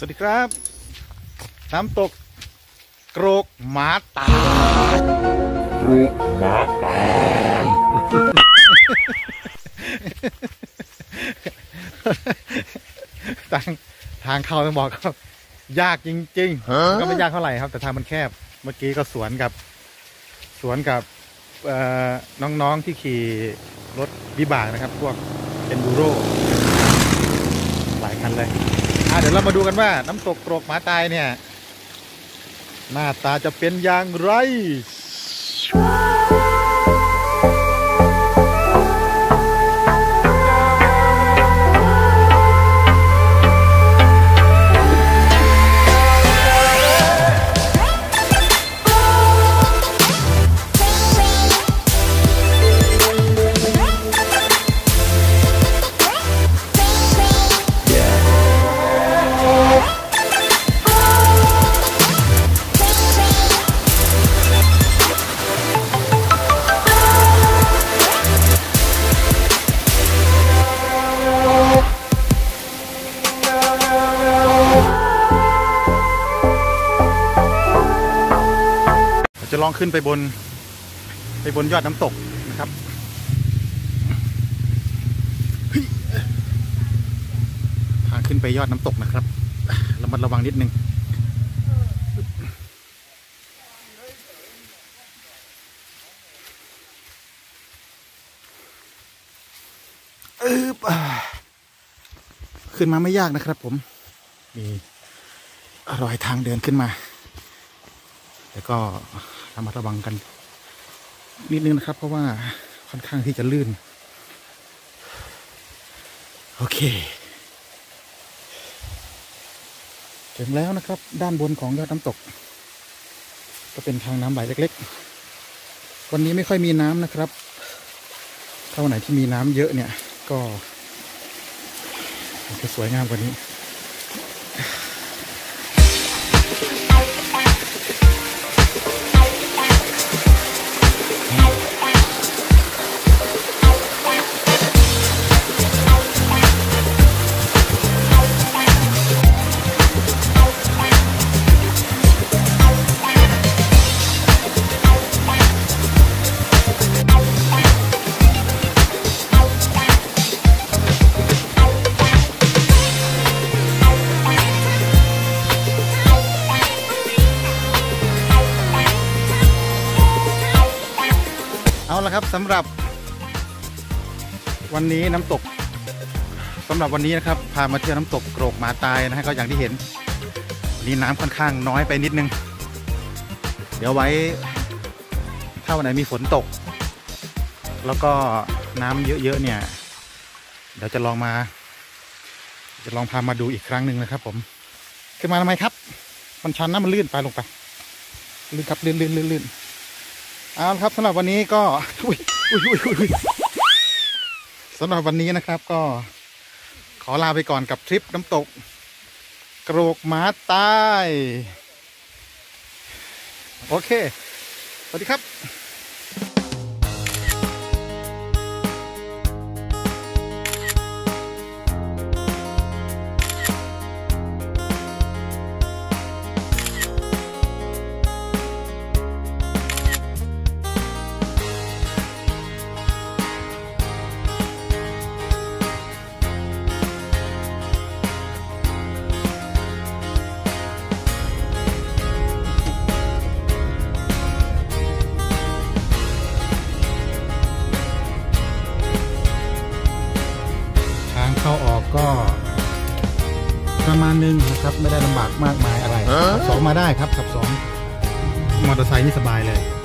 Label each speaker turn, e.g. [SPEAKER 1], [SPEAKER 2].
[SPEAKER 1] สวัสดีครับน้ำตกโกรกหมาตายโกรกหมาตายทางเข้าต้องบอกก็ยากจริงๆก็ไม่ยากเท่าไหร่ครับแต่ทางมันแคบเมื่อกี้ก็สวนกับน้องๆที่ขี่รถวิบากนะครับพวกเอนดูโรหลายคันเลยเดี๋ยวเรามาดูกันว่าน้ำตกโกรกหมาตายเนี่ยหน้าตาจะเป็นอย่างไรจะลองขึ้นไปบนยอดน้ำตกนะครับทางขึ้นไปยอดน้ำตกนะครับระมัดระวังนิดนึงขึ้นมาไม่ยากนะครับผมมีรอยทางเดินขึ้นมาแล้วก็ระมัดระวังกันนิดนึงนะครับเพราะว่าค่อนข้างที่จะลื่นโอเคถึงแล้วนะครับด้านบนของยอดน้ำตกก็เป็นทางน้ำไหลเล็กๆวันนี้ไม่ค่อยมีน้ำนะครับถ้าวันไหนที่มีน้ำเยอะเนี่ยก็จะสวยงามกว่านี้เอาละครับสำหรับวันนี้น้ำตกนะครับพามาเที่ยวน้ำตกโกรกหมาตายนะฮะก็อย่างที่เห็นวันนี้น้ำค่อนข้างน้อยไปนิดนึงเดี๋ยวไว้ถ้าวันไหนมีฝนตกแล้วก็น้ำเยอะๆเนี่ยเดี๋ยวจะลองพามาดูอีกครั้งหนึ่งนะครับผมขึ้นมาทำไมครับมันชันนะมันลื่นไปลงไปลื่นครับลื่นเอาละครับสำหรับวันนี้ก็สำหรับวันนี้นะครับก็ขอลาไปก่อนกับทริปน้ำตกโกรกหมาตายโอเคสวัสดีครับเข้าออกก็ประมาณนึงนะครับไม่ได้ลำบากมากมายอะไรขับสองมาได้ครับขับสองมอเตอร์ไซค์นี่สบายเลย